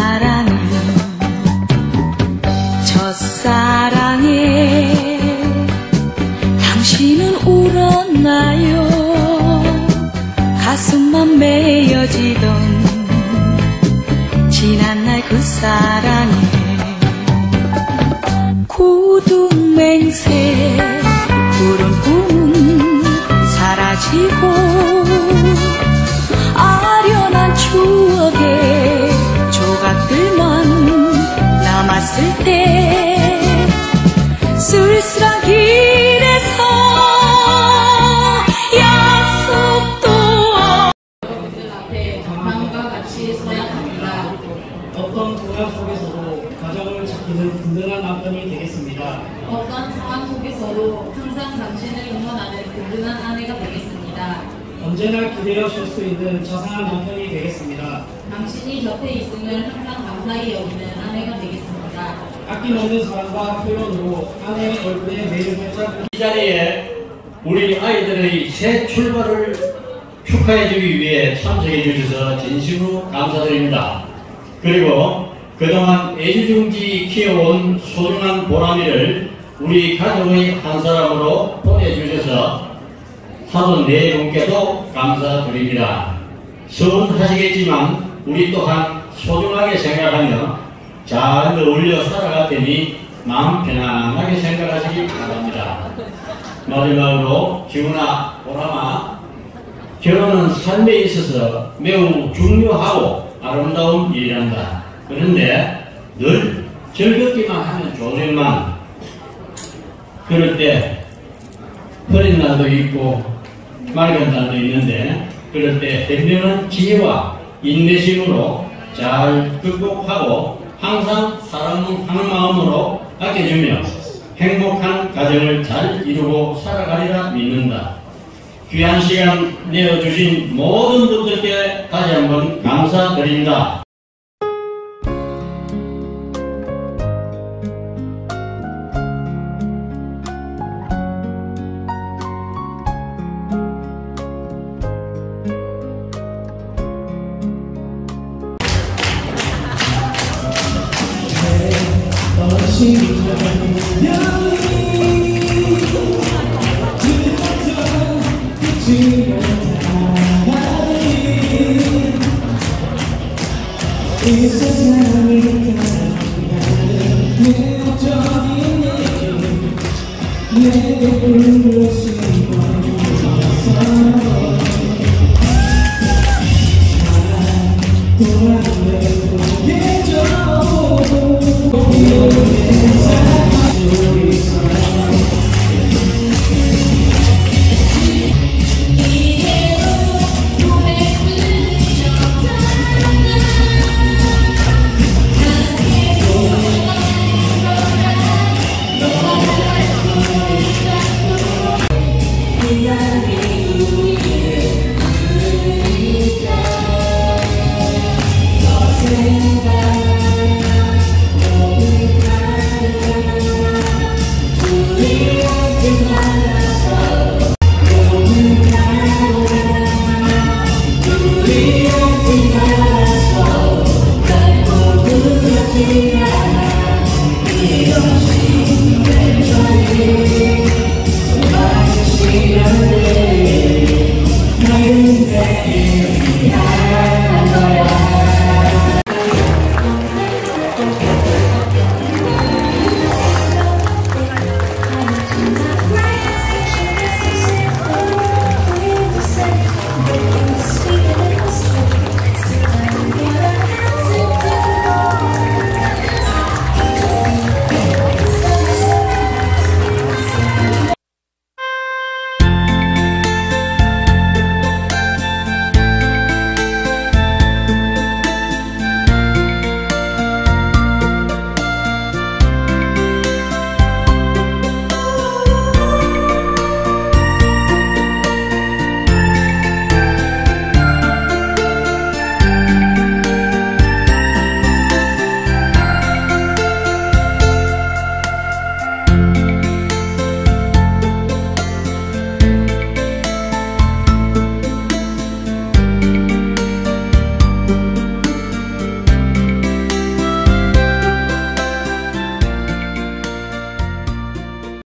사랑은 첫사랑에 당신은 울었나요? 가슴만 메어지던 지난날 그 사랑에 구둥맹세 푸른 꿈은 사라지고 아련한 추억의 조각들만 남았을 때 쓸쓸한 길에서 약속도 여러분들 앞에 전망과 같이 서야 합니다. 어떤 고난 속에서도 가정을 지키는 든든한 남편이 되겠습니다. 어떤 상황 속에서도 항상 당신을 응원하는 든든한 아내가 되겠습니다. 언제나 기대어 줄 수 있는 자상한 남편이 되겠습니다. 당신이 곁에 있음을 항상 감사히 여기는 아내가 되겠습니다. 아낌없는 사랑과 표현으로 아내의 얼굴에 매력을 짜고 이 자리에 우리 아이들의 새 출발을 축하해주기 위해 참석해 주셔서 진심으로 감사드립니다. 그리고 그동안 애지중지 키워온 소중한 보람이를 우리 가족의 한 사람으로 보내주셔서 사돈 네 분께도 감사드립니다. 서운하시겠지만 우리 또한 소중하게 생각하며 잘 어울려 살아갈 테니 마음 편안하게 생각하시기 바랍니다. 마지막으로 기훈아, 보람아, 결혼은 삶에 있어서 매우 중요하고 아름다운 일이란다. 그런데 늘 즐겁기만 하면 좋으만 그럴 때 흐린 날도 있고 맑은 날도 있는데 그럴 때 현명한 지혜와 인내심으로 잘 극복하고 항상 사랑하는 마음으로 아껴주며 행복한 가정을 잘 이루고 살아가리라 믿는다. 귀한 시간 내어주신 모든 분들께 다시 한번 감사드립니다. 이 세상을 내 어쩌긴 내게 불러주신 건